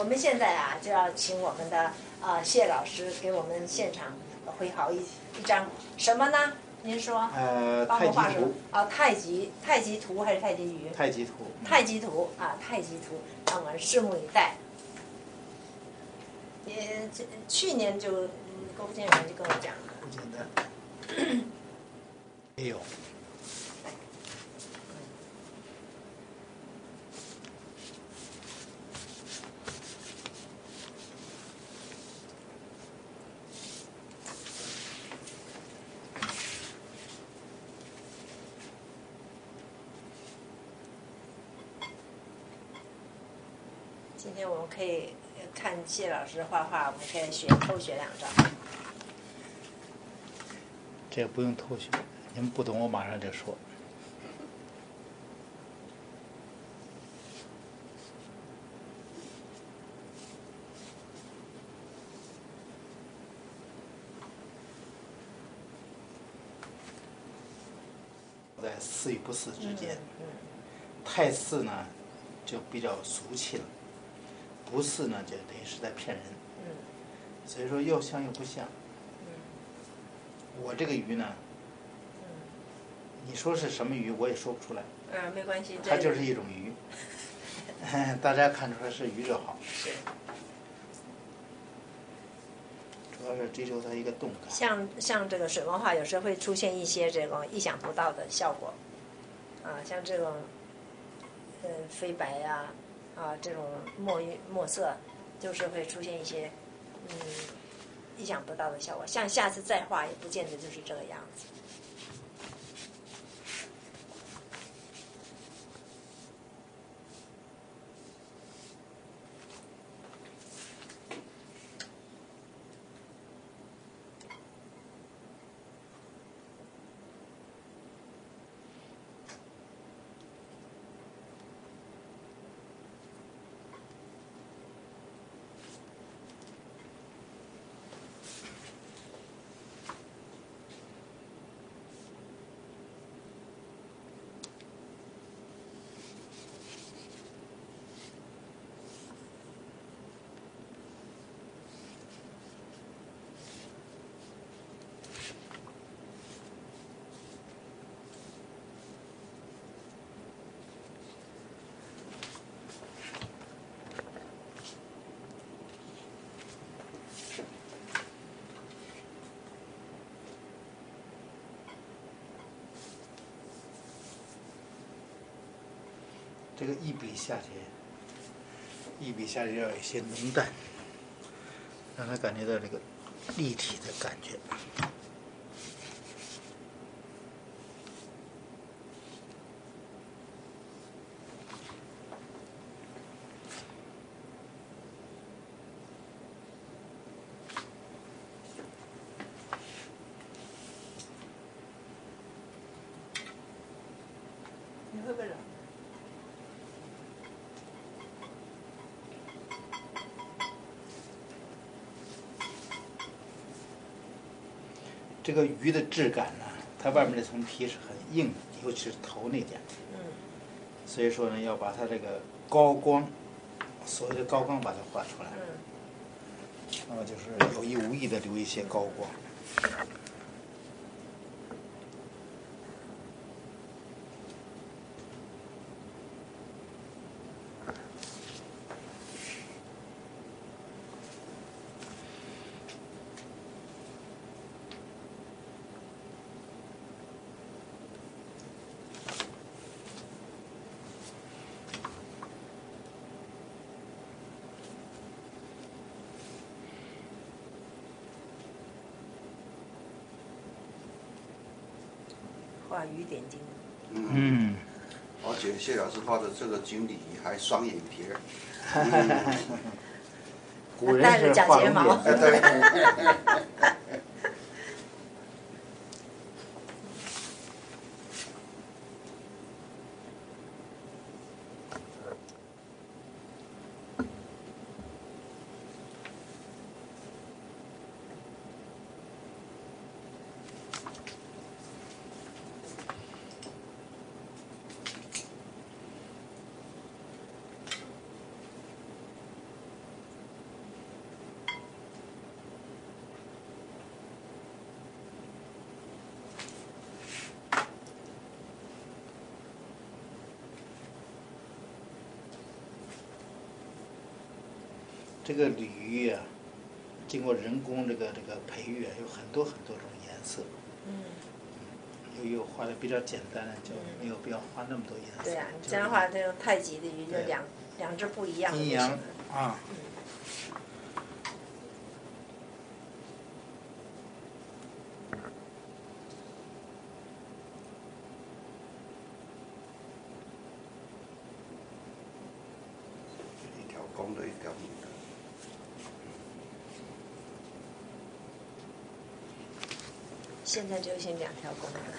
们现在啊就要请我们的谢老师给我们现场绘好一张什么呢？您说？ 太极图。 太极图还是太极鱼？ 太极图。 太极图啊，太极图，让我们拭目以待。去年就郭副建员就跟我讲了。 不简单。也有。 今天我们可以看谢老师画画，我们可以偷学2招。 这个不用偷学，你们不懂我马上就说。在似与不似之间，太似呢就比较俗气了，不似呢就等于是在骗人。所以说又像又不像。我这个鱼呢，你说是什么鱼我也说不出来。 没关系。 它就是一种鱼。大家看出来是鱼就好。 是。 主要是追求它一个动感。 像这个水墨画，有时候会出现一些这种意想不到的效果。像这种飞白呀，这种墨色，就是会出现一些意想不到的效果。像下次再画，也不见得就是这个样子。 这个一笔下去要有一些浓淡，让他感觉到这个立体的感觉。 你会不会冷？ 这个鱼的质感呢，它外面这层皮是很硬的，尤其是头那点。所以说呢，要把它这个高光，所谓的高光把它画出来。那么就是有意无意的留一些高光。 画鱼点睛。 而且谢老师画的这个锦鲤还双眼皮儿。 古人是画龙点睛。 这个鲤鱼啊，经过人工这个培育啊，有很多很多种颜色。有画的比较简单的，就没有必要画那么多颜色。 对呀，你这样的话，这种太极的鱼就两只不一样的阴阳啊。 一条公的，一条母的。 现在流行2条公的。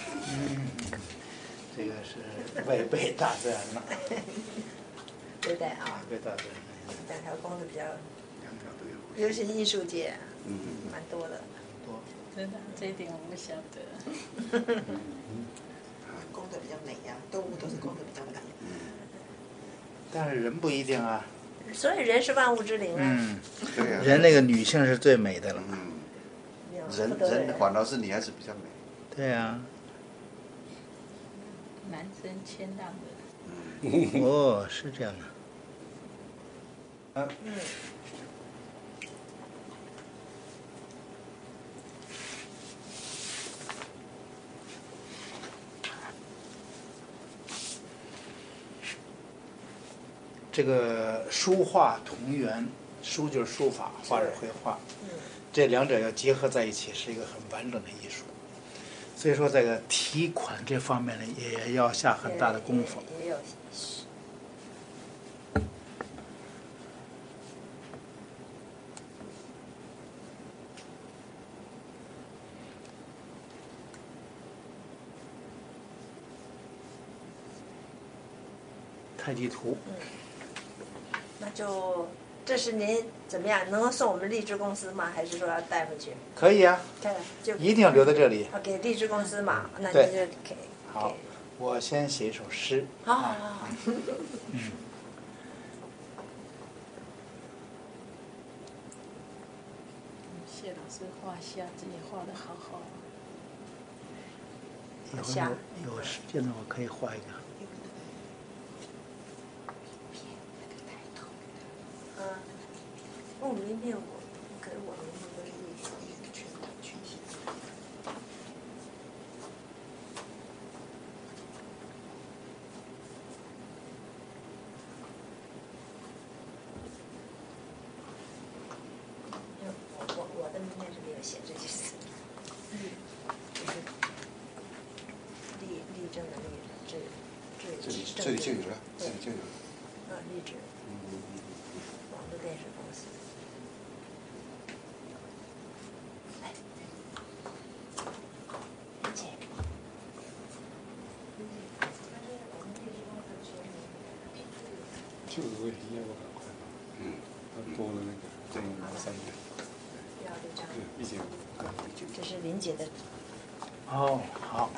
这个是违背大自然了。 对不对啊？ 违背大自然。 2条公的比较， 2条都有。 尤其艺术界，蛮多的。 多。 真的，这一点我不晓得。 公的比较美呀，动物都是公的比较美。 但是人不一定啊。 所以人是万物之灵啊。 对呀。 人那个女性是最美的了。 人反倒是女孩子比较美。 对呀。 男生谦让的。 哦，是这样的。这个书画同源，书就是书法，画是绘画，这两者要结合在一起，是一个很完整的艺术。所以说，这个题款这方面呢，也要下很大的功夫。 也有。 太极图。 那就这是您怎么样？能够送我们荔枝公司吗？还是说要带回去？ 可以啊。 就一定要留在这里。 给荔枝公司嘛，那您就给。 好，我先写一首诗。 好。 谢老师画虾子也画得好好。 有时间了，我可以画一个。 名片可是我们那个全写。我的名片是没有写这些字。立正的立， 这里就有了，这里就有了。 励志。网络电视公司。 这个问题要不赶快吧？他多了那个这个拿3点。 要这张。 对，1.5。 这是林姐的。 哦，好。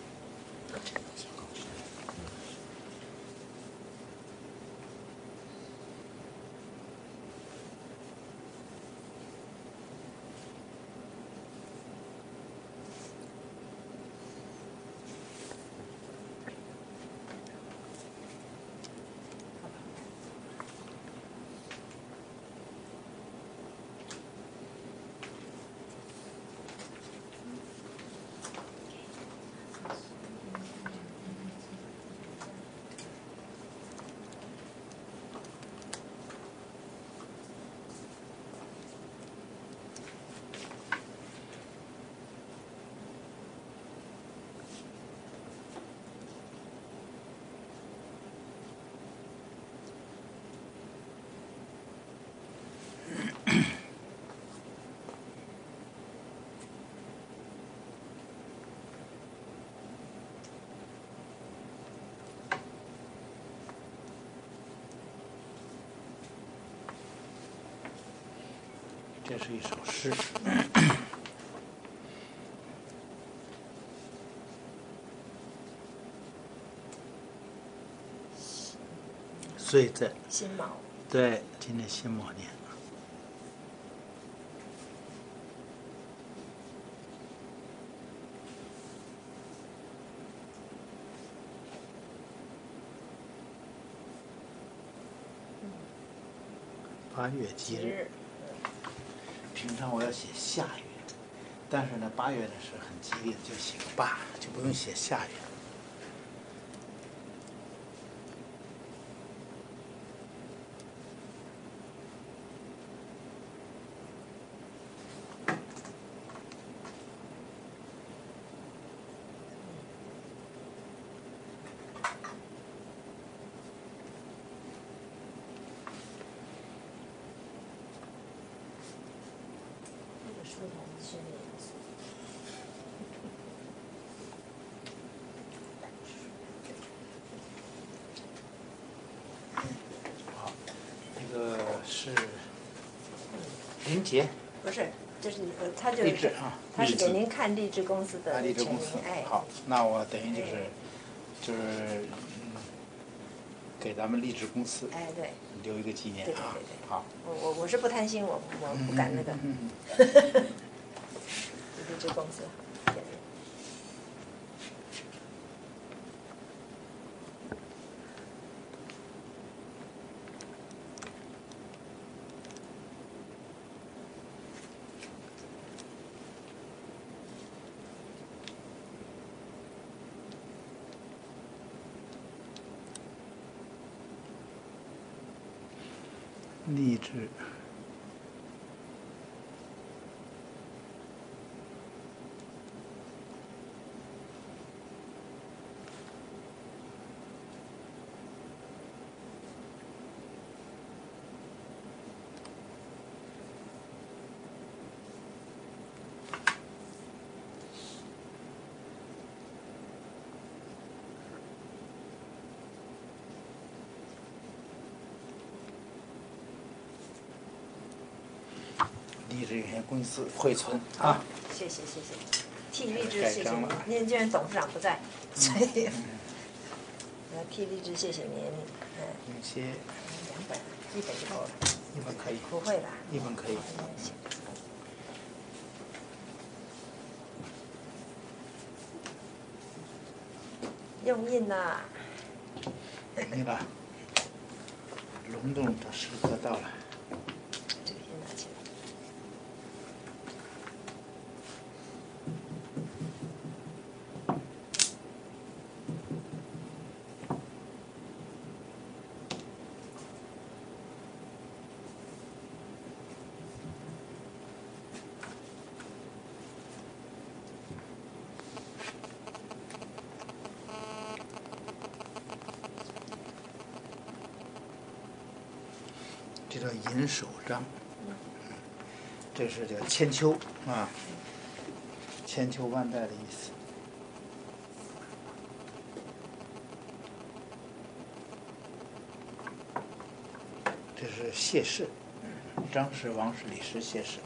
这是一首诗。岁在辛卯。 对，今年辛卯年。 8月吉日。平常我要写下月，但是呢，8月呢是很吉利的，就写个8，就不用写下月。 书童训练有素。 好，这个是林杰， 不是，就是他就是励志啊， 他是给您看励志公司的励志公司全名，哎， 好，那我等于就是给咱们励志公司哎对， 留一个纪念啊对对对对。 好， 我是不贪心，我不敢那个。励志公司。 励志。励志有限公司汇存啊， 谢谢谢谢，替励志谢谢您，您既然董事长不在，所以替励志谢谢您， 有些 2本，1本就够了 ，1本可以， 不会了 ，1本可以。 行。用印呐， 那个隆重的时刻到了。 这个先拿起来。 这叫银手章，这是叫千秋啊，千秋万代的意思。这是谢氏，张氏、王氏、李氏、谢氏。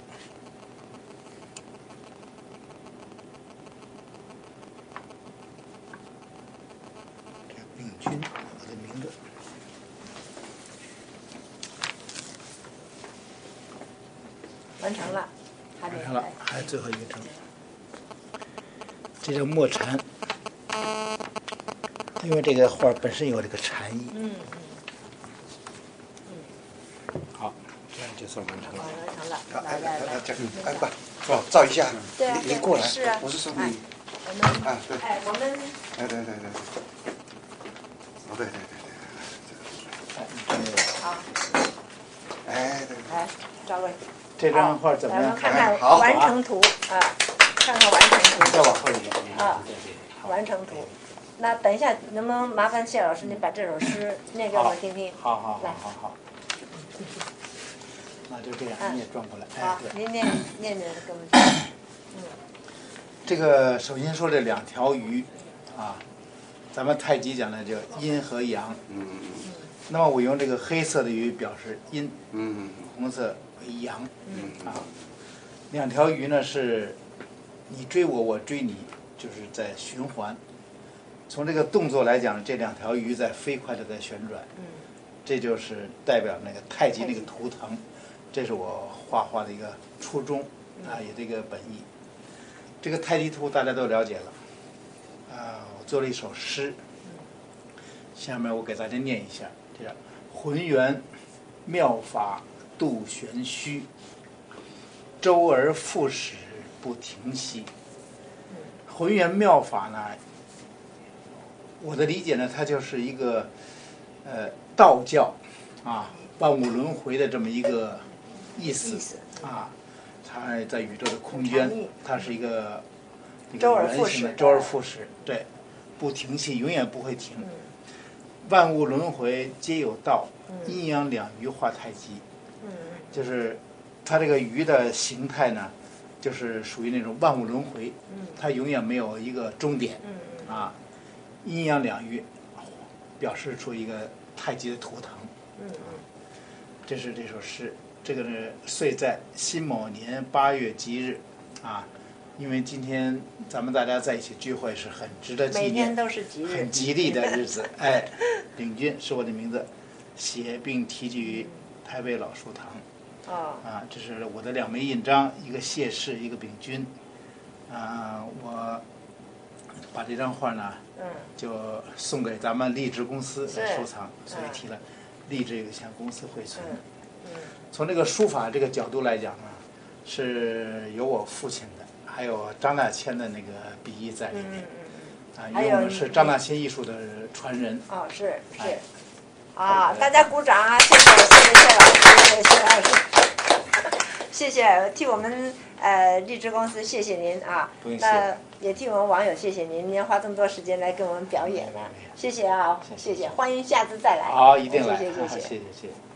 这个秉钧，我的名字。 完成了，还没完成了，还有最后一个成。这叫墨禅，因为这个画本身有这个禅意。好，这样就算完成了。 完成了， 哎来， 这哎不，照一下。 对啊， 你过来。 是啊， 我是说哎你。 我们啊，对。 哎，我们对。哦，对。 好， 哎，对。 来，赵薇， 这张画怎么样？ 咱们看看好完成图啊，看看完成图。 再往后一点。 啊对，好完成图。那等一下，能不能麻烦谢老师，您把这首诗念给我们听听？ 好。 来那就这样，你也转过来。 好哎，，对。 您念给我们听。 这个首先说这2条鱼，啊，咱们太极讲的叫阴和阳。那么我用这个黑色的鱼表示阴，红色为阳。啊，2条鱼呢是，你追我，我追你，就是在循环。从这个动作来讲，这2条鱼在飞快的在旋转。这就是代表那个太极那个图腾，这是我画画的一个初衷啊，也这个本意。这个太极图大家都了解了，我做了一首诗，下面我给大家念一下，这叫浑圆妙法度玄虚，周而复始不停息。浑元妙法呢，我的理解呢，它就是一个道教啊万物轮回的这么一个意思啊。它在宇宙的空间，它是一个周而复始， 周而复始，对，不停息，永远不会停。万物轮回皆有道，阴阳两鱼化太极。就是它这个鱼的形态呢，就是属于那种万物轮回，它永远没有一个终点。啊，阴阳两鱼表示出一个太极的图腾。这是这首诗。这个呢，岁在辛卯年8月吉日，啊，因为今天咱们大家在一起聚会是很值得纪念， 每天都是吉日， 很吉利的日子。哎，秉钧是我的名字，写并题记于台北老书堂。啊，这是我的2枚印章，一个谢氏，一个秉钧。我把这张画呢，就送给咱们励志公司来收藏，所以提了励志有限公司汇存。从这个书法这个角度来讲呢，是有我父亲的，还有张大千的那个笔意在里面。因为我们是张大千艺术的传人。 是。大家鼓掌啊！谢谢谢老师，谢谢老师，谢谢替我们励志公司谢谢您啊。那也替我们网友谢谢您，您花这么多时间来给我们表演呢，谢谢啊，谢谢，欢迎下次再来。 好，一定来， 谢谢。 谢谢。